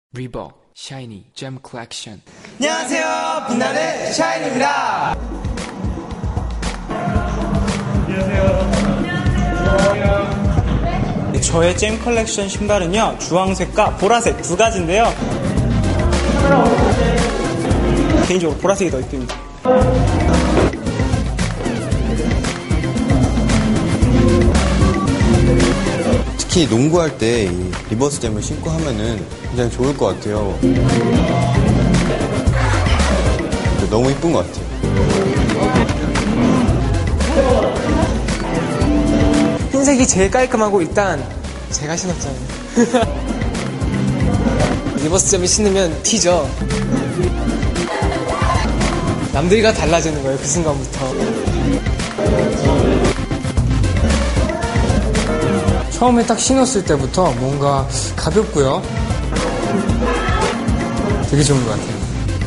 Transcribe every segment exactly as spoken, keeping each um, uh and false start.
리버 샤이니 잼 컬렉션. 안녕하세요, 빛나는 샤이니입니다. 네, 저의 잼 컬렉션 신발은요, 주황색과 보라색 두 가지인데요. 개인적으로 보라색이 더 이쁩니다. 특히 농구할 때 이 리버스 잼을 신고 하면은 굉장히 좋을 것 같아요. 너무 이쁜 것 같아요. 흰색이 제일 깔끔하고 일단 제가 신었잖아요. 리버스 잼을 신으면 티죠. 남들과 달라지는 거예요, 그 순간부터. 처음에 딱 신었을 때부터 뭔가 가볍고요. 되게 좋은 것 같아요.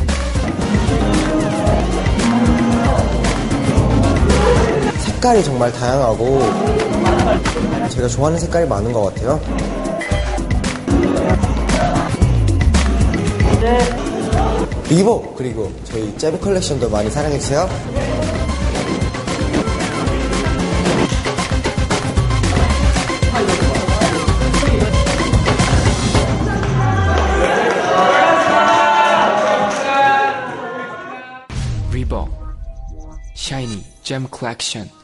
색깔이 정말 다양하고 제가 좋아하는 색깔이 많은 것 같아요. 리버 그리고 저희 잼 컬렉션도 많이 사랑해주세요. 리버 샤이니 잼 컬렉션.